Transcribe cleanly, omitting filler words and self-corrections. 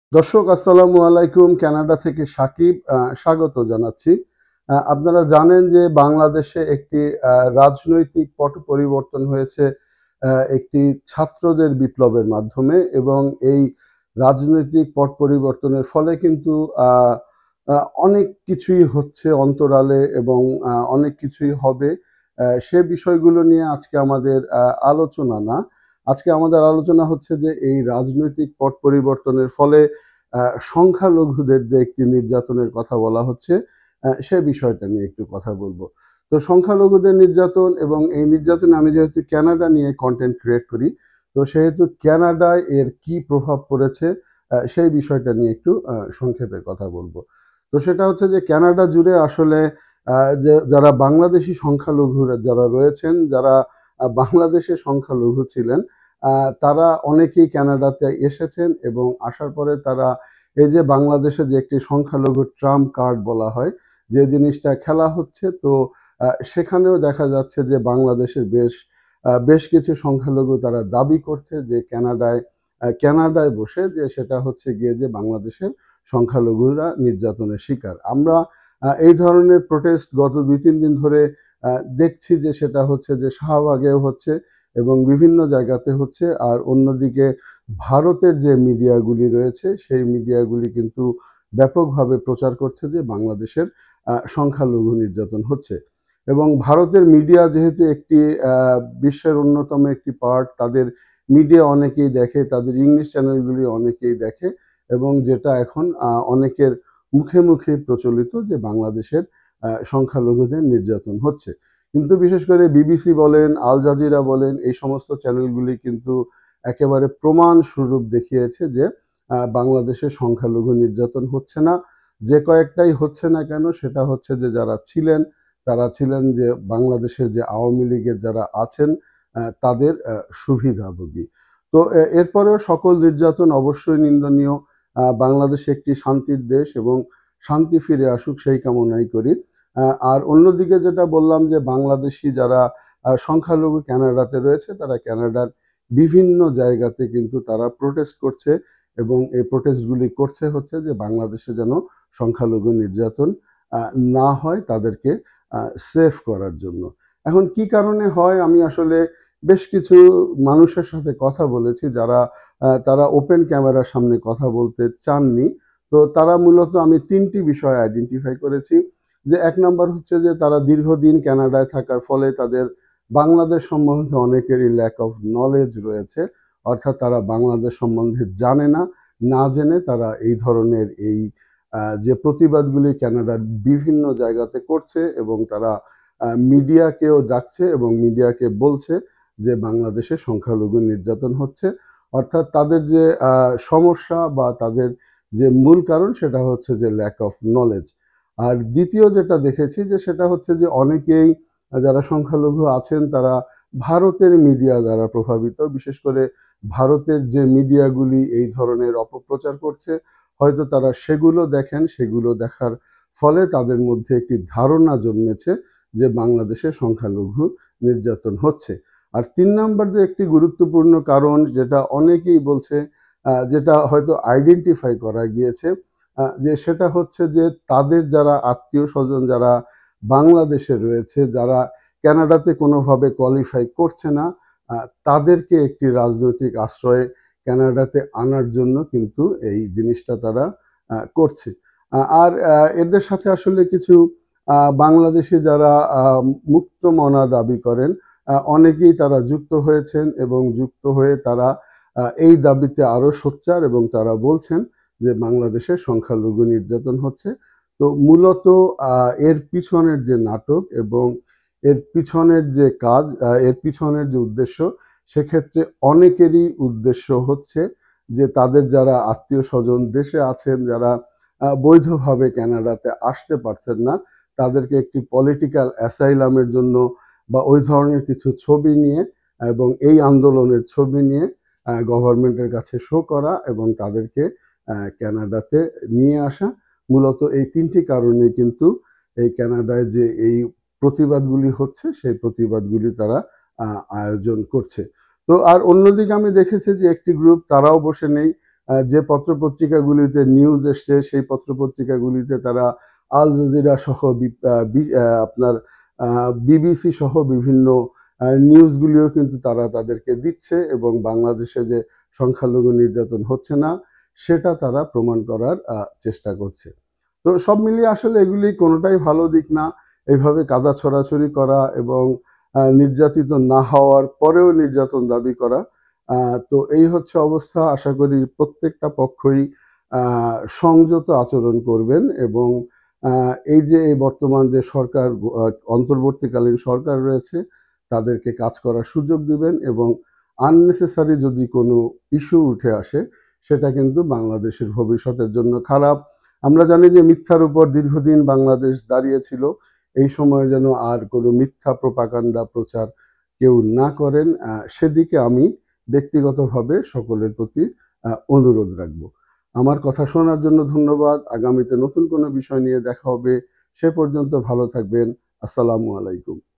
দর্শক আসসালামু আলাইকুম। কানাডা থেকে সাকিব স্বাগত জানাচ্ছি। আপনারা জানেন যে বাংলাদেশে একটি রাজনৈতিক পট পরিবর্তন হয়েছে একটি ছাত্রদের বিপ্লবের মাধ্যমে, এবং এই রাজনৈতিক পট পরিবর্তনের ফলে কিন্তু আহ, আহ, অনেক কিছুই হচ্ছে অন্তরালে, এবং অনেক কিছুই হবে। সে বিষয়গুলো নিয়ে আজকে আমাদের আলোচনা না। আজকে আমাদের আলোচনা হচ্ছে যে এই রাজনৈতিক পট পরিবর্তনের ফলে সংখ্যালঘুদের যে একটি নির্যাতনের কথা বলা হচ্ছে, সে বিষয়টা নিয়ে একটু কথা বলবো। তো সংখ্যালঘুদের নির্যাতন এবং এই নির্যাতনে আমি যেহেতু কানাডা নিয়ে কন্টেন্ট ক্রিয়েট করি, তো সেহেতু কানাডায় এর কি প্রভাব পড়েছে সেই বিষয়টা নিয়ে একটু সংক্ষেপে কথা বলবো। তো সেটা হচ্ছে যে কানাডা জুড়ে আসলে যে যারা বাংলাদেশি সংখ্যালঘুরা যারা রয়েছেন, যারা বাংলাদেশে সংখ্যালঘু ছিলেন, তারা অনেকেই কানাডাতে এসেছেন, এবং আসার পরে তারা এই যে বাংলাদেশে যে একটি সংখ্যালঘু ট্রাম্প কার্ড বলা হয়, যে জিনিসটা খেলা হচ্ছে, তো সেখানেও দেখা যাচ্ছে যে বাংলাদেশের বেশ কিছু সংখ্যালঘু তারা দাবি করছে যে কানাডায় বসে যে সেটা হচ্ছে গিয়ে যে বাংলাদেশের সংখ্যালঘুরা নির্যাতনের শিকার। আমরা এই ধরনের প্রোটেস্ট গত 2-3 দিন ধরে দেখছি, যে সেটা হচ্ছে যে শাহবাগেও হচ্ছে এবং বিভিন্ন জায়গাতে হচ্ছে। আর অন্যদিকে ভারতের যে মিডিয়াগুলি রয়েছে সেই মিডিয়াগুলি কিন্তু ব্যাপকভাবে প্রচার করছে যে বাংলাদেশের সংখ্যালঘু নির্যাতন হচ্ছে। এবং ভারতের মিডিয়া যেহেতু একটি বিশ্বের অন্যতম একটি পার্ট, তাদের মিডিয়া অনেকেই দেখে, তাদের ইংলিশ চ্যানেলগুলি অনেকেই দেখে, এবং যেটা এখন অনেকের মুখে মুখে প্রচলিত যে বাংলাদেশের সংখ্যালঘুদের নির্যাতন হচ্ছে। কিন্তু বিশেষ করে বিবিসি বলেন, আল জাজিরা বলেন, এই সমস্ত চ্যানেলগুলি কিন্তু একেবারে প্রমাণ স্বরূপ দেখিয়েছে যে বাংলাদেশে সংখ্যালঘু নির্যাতন হচ্ছে না। যে কয়েকটাই হচ্ছে না কেন, সেটা হচ্ছে যে যারা ছিলেন, তারা ছিলেন যে বাংলাদেশের যে আওয়ামী লীগের যারা আছেন তাদের সুবিধাভোগী। তো এরপরেও সকল নির্যাতন অবশ্যই নিন্দনীয়। বাংলাদেশ একটি শান্তির দেশ, এবং শান্তি ফিরে আসুক সেই কামনাই করি। আর অন্যদিকে যেটা বললাম যে বাংলাদেশি যারা সংখ্যালঘু কানাডাতে রয়েছে, তারা কানাডার বিভিন্ন জায়গাতে কিন্তু তারা প্রোটেস্ট করছে, এবং এই প্রোটেস্টগুলি করছে হচ্ছে যে বাংলাদেশে যেন সংখ্যালঘু নির্যাতন না হয়, তাদেরকে সেফ করার জন্য। এখন কি কারণে হয়, আমি আসলে বেশ কিছু মানুষের সাথে কথা বলেছি যারা তারা ওপেন ক্যামেরার সামনে কথা বলতে চাননি। তো তারা মূলত, আমি 3টি বিষয় আইডেন্টিফাই করেছি। যে এক নাম্বার হচ্ছে যে তারা দীর্ঘদিন কানাডায় থাকার ফলে তাদের বাংলাদেশ সম্বন্ধে অনেকেরই ল্যাক অফ নলেজ রয়েছে, অর্থাৎ তারা বাংলাদেশ সম্বন্ধে জানে না। না জেনে তারা এই ধরনের যে প্রতিবাদগুলি কানাডার বিভিন্ন জায়গাতে করছে, এবং তারা মিডিয়াকেও ডাকছে এবং মিডিয়াকে বলছে যে বাংলাদেশে সংখ্যালঘু নির্যাতন হচ্ছে। অর্থাৎ তাদের যে সমস্যা বা তাদের যে মূল কারণ, সেটা হচ্ছে যে ল্যাক অফ নলেজ। আর দ্বিতীয় যেটা দেখেছি, যে সেটা হচ্ছে যে অনেকেই যারা সংখ্যালঘু আছেন, তারা ভারতের মিডিয়া দ্বারা প্রভাবিত। বিশেষ করে ভারতের যে মিডিয়াগুলি এই ধরনের অপপ্রচার করছে, হয়তো তারা সেগুলো দেখেন, সেগুলো দেখার ফলে তাদের মধ্যে একটি ধারণা জন্মেছে যে বাংলাদেশে সংখ্যালঘু নির্যাতন হচ্ছে। আর 3 নাম্বার যে একটি গুরুত্বপূর্ণ কারণ, যেটা অনেকেই বলছে, যেটা হয়তো আইডেন্টিফাই করা গিয়েছে, যে সেটা হচ্ছে যে তাদের যারা আত্মীয় স্বজন যারা বাংলাদেশে রয়েছে, যারা কানাডাতে কোনোভাবে কোয়ালিফাই করছে না, তাদেরকে একটি রাজনৈতিক আশ্রয়ে কানাডাতে আনার জন্য কিন্তু এই জিনিসটা তারা করছে। আর এদের সাথে আসলে কিছু বাংলাদেশি যারা মুক্তমনা দাবি করেন, অনেকেই তারা যুক্ত হয়েছেন, এবং যুক্ত হয়ে তারা এই দাবিতে আরো সোচ্চার, এবং তারা বলছেন যে বাংলাদেশে সংখ্যালঘু নির্যাতন হচ্ছে। তো মূলত এর পিছনের যে নাটক এবং এর পিছনের যে কাজ, এর পিছনের যে উদ্দেশ্য, সেক্ষেত্রে অনেকেরই উদ্দেশ্য হচ্ছে যে তাদের যারা আত্মীয় স্বজন দেশে আছেন, যারা বৈধভাবে কানাডাতে আসতে পারছেন না, তাদেরকে একটি পলিটিক্যাল অ্যাসাইলামের জন্য বা ওই ধরনের কিছু ছবি নিয়ে এবং এই আন্দোলনের ছবি নিয়ে গভর্নমেন্টের কাছে শো করা, এবং তাদেরকে কানাডাতে নিয়ে আসা। মূলত এই 3টি কারণে কিন্তু এই কানাডায় যে এই প্রতিবাদগুলি হচ্ছে, সেই প্রতিবাদগুলি তারা আয়োজন করছে। তো আর অন্যদিকে আমি দেখেছি যে একটি গ্রুপ, তারাও বসে নেই, যে পত্রপত্রিকাগুলিতে নিউজ এসছে সেই পত্রপত্রিকাগুলিতে তারা আল জাজিরা সহ আপনার বিবিসি সহ বিভিন্ন নিউজগুলিও কিন্তু তারা তাদেরকে দিচ্ছে এবং বাংলাদেশে যে সংখ্যালঘু নির্যাতন হচ্ছে না সেটা তারা প্রমাণ করার চেষ্টা করছে। তো সব মিলিয়ে আসলে এগুলি কোনোটাই ভালো দিক না। এইভাবে কাদা ছড়াছড়ি করা এবং নির্যাতিত না হওয়ার পরেও নির্যাতন দাবি করা। তো এই হচ্ছে অবস্থা। আশা করি প্রত্যেকটা পক্ষই সংযত আচরণ করবেন এবং এই যে এই বর্তমান যে সরকার অন্তর্বর্তীকালীন সরকার রয়েছে তাদেরকে কাজ করার সুযোগ দিবেন এবং আননেসেসারি যদি কোনো ইস্যু উঠে আসে সেটা কিন্তু বাংলাদেশের ভবিষ্যতের জন্য খারাপ। আমরা জানি যে মিথ্যার উপর দীর্ঘদিন বাংলাদেশ দাঁড়িয়েছিল। এই সময় যেন আর কোনো মিথ্যা প্রোপাগান্ডা প্রচার কেউ না করেন, সেদিকে আমি ব্যক্তিগতভাবে সকলের প্রতি অনুরোধ রাখব। আমার কথা শোনার জন্য ধন্যবাদ। আগামীতে নতুন কোনো বিষয় নিয়ে দেখা হবে। সে পর্যন্ত ভালো থাকবেন। আসসালামু আলাইকুম।